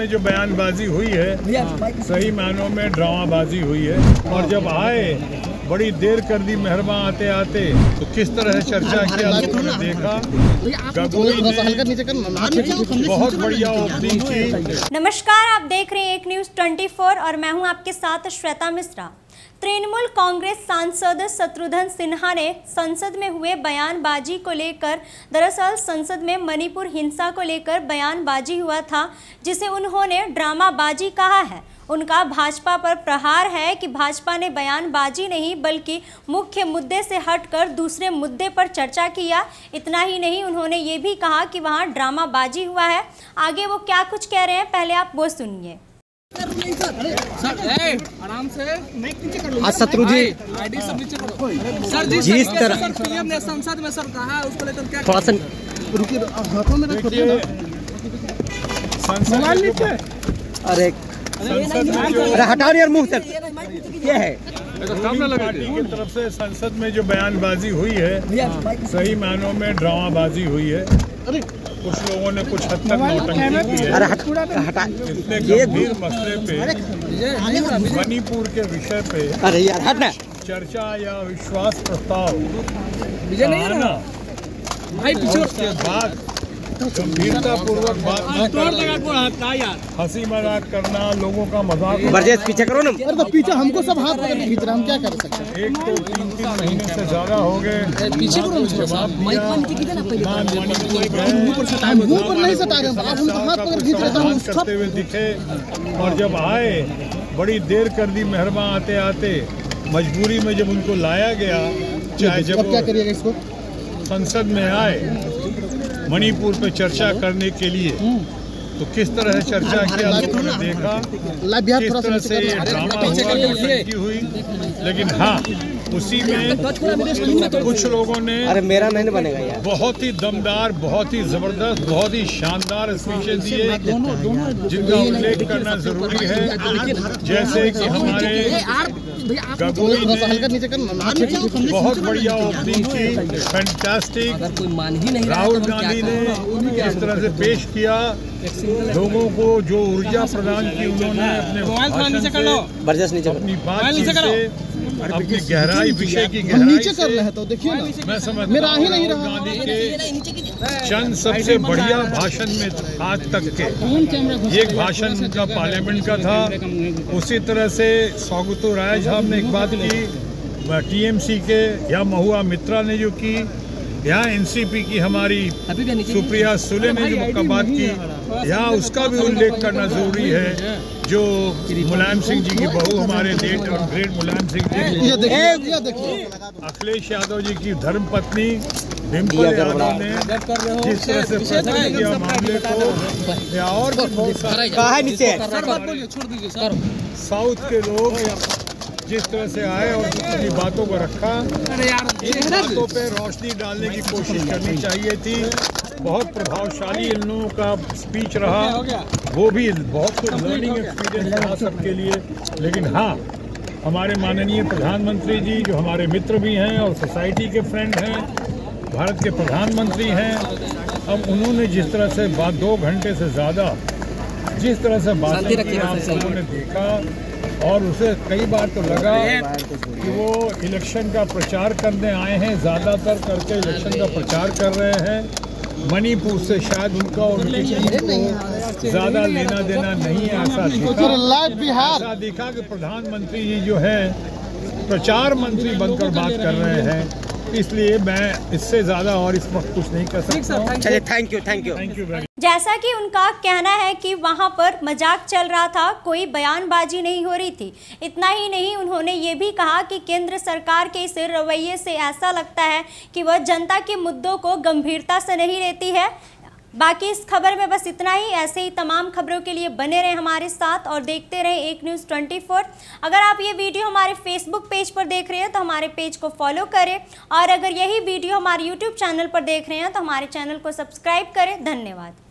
में जो बयानबाजी हुई है सही मायनों में ड्रामाबाजी हुई है। और जब आए बड़ी देर कर दी मेहरबान आते आते, तो किस तरह से चर्चा किया लोगों ने देखा। गगोई ने बहुत बढ़िया ओपनिंग की। नमस्कार, आप देख रहे हैं एक न्यूज़ 24 और मैं हूं आपके साथ श्वेता मिश्रा। तृणमूल कांग्रेस सांसद शत्रुघ्न सिन्हा ने संसद में हुए बयानबाजी को लेकर, दरअसल संसद में मणिपुर हिंसा को लेकर बयानबाजी हुआ था जिसे उन्होंने ड्रामाबाजी कहा है। उनका भाजपा पर प्रहार है कि भाजपा ने बयानबाजी नहीं बल्कि मुख्य मुद्दे से हटकर दूसरे मुद्दे पर चर्चा किया। इतना ही नहीं, उन्होंने ये भी कहा कि वहां ड्रामाबाजी हुआ है। आगे वो क्या कुछ कह रहे हैं, पहले आप वो सुनिए। आराम से शत्रु जी आईडी सब नीचे करो सर जी। जिस तरह पीएम ने संसद में सर कहा है, उसको लेकर क्या थोड़ा सा रुकिए, हाथों में रखिए ना संसद नीचे। अरे हटा यार मुंह से, क्या है पार्टी की तरफ से संसद में जो बयानबाजी हुई है सही मायनों में ड्रामाबाजी हुई है। कुछ लोगों ने कुछ हद तक नौटंकी की है। इतने गंभीर मसले पे, मणिपुर के विषय पे अरे यार हटना चर्चा या विश्वास प्रस्ताव आना और उसके बाद गंभीरता पूर्वक बात न करना, हंसी मजाक करना, लोगों का मजाक। बरजेश पीछे करो ना। अरे तो पीछे हमको सब हाथ पकड़ के खींच रहे, हम क्या कर सकते हैं। एक तो 3 महीने से ज्यादा हो गए पीछे करो। जवाब दिया, मुंह पर नहीं सटा रहे, आप उनको हाथ पकड़ खींच रहे करते हुए दिखे। और जब आए बड़ी देर कर दी मेहरबान आते आते, मजबूरी में जब उनको लाया गया, चाहे जब क्या करिएगा इसको, संसद में आए मणिपुर पे चर्चा करने के लिए, तो किस तरह से चर्चा किया लोगों ने देखा। किस तरह से ये ड्रामा हुआ, नौटंकी हुई। लेकिन हाँ, उसी में कुछ लोगों ने अरे मेरा नहीं बनेगा यार, बहुत ही दमदार, बहुत ही जबरदस्त, बहुत ही शानदार स्पीचें दिए जिनका उल्लेख करना जरूरी है। जैसे कि हमारे गगोई ने बहुत बढ़िया ओपनिंग की, फैंटास्टिक। राहुल गांधी ने इस तरह से पेश किया, लोगों को जो ऊर्जा प्रदान की उन्होंने अपने भाषण से, अपनी बातचीत से, अपनी गहराई, विषय की गहराई से। तो देखिए मैं समझता मेरा ही नहीं हूँ रहा। गांधी के चंद सबसे बढ़िया भाषण में आज तक के, एक भाषण उनका पार्लियामेंट का था। उसी तरह से सौगतो राय साहब ने एक बात की, टीएमसी के या महुआ मित्रा ने जो की, यहाँ एनसीपी की हमारी सुप्रिया सुले ने जो बात की, यहाँ उसका भी उल्लेख करना जरूरी है। जो मुलायम सिंह जी की बहू, हमारे लेट और ग्रेट मुलायम सिंह जी, अखिलेश यादव जी की धर्मपत्नी डिम्पल यादव ने जिस तरह से प्रस्तुत किया मामले को, या और भी बहुत सारे साउथ के लोग जिस तरह से आए और अपनी बातों को रखा, इन बातों पे रोशनी डालने की कोशिश करनी चाहिए थी। बहुत प्रभावशाली इन लोगों का स्पीच रहा, वो भी बहुत कुछ लर्निंग एक्सपीरियंस रहा सबके लिए। लेकिन हाँ, हमारे माननीय प्रधानमंत्री जी जो हमारे मित्र भी हैं और सोसाइटी के फ्रेंड हैं, भारत के प्रधानमंत्री हैं, अब उन्होंने जिस तरह से 2 घंटे से ज़्यादा जिस तरह से बात की, आप लोगों ने देखा। और उसे कई बार तो लगा कि वो इलेक्शन का प्रचार करने आए हैं, ज़्यादातर करके इलेक्शन का प्रचार कर रहे हैं। मणिपुर से शायद उनका और ज़्यादा लेना देना नहीं है, ऐसा दिखा कि प्रधानमंत्री जी जो है प्रचार मंत्री बनकर बात कर रहे हैं। इसलिए मैं इससे ज़्यादा और इस वक्त कुछ नहीं कर सकता। चलिए, थैंक यू जैसा कि उनका कहना है कि वहां पर मजाक चल रहा था, कोई बयानबाजी नहीं हो रही थी। इतना ही नहीं, उन्होंने ये भी कहा कि केंद्र सरकार के इस रवैये से ऐसा लगता है कि वह जनता के मुद्दों को गंभीरता से नहीं लेती है। बाकी इस खबर में बस इतना ही। ऐसे ही तमाम खबरों के लिए बने रहें हमारे साथ और देखते रहें एक न्यूज़ 24। अगर आप ये वीडियो हमारे फेसबुक पेज पर देख रहे हैं तो हमारे पेज को फॉलो करें, और अगर यही वीडियो हमारे यूट्यूब चैनल पर देख रहे हैं तो हमारे चैनल को सब्सक्राइब करें। धन्यवाद।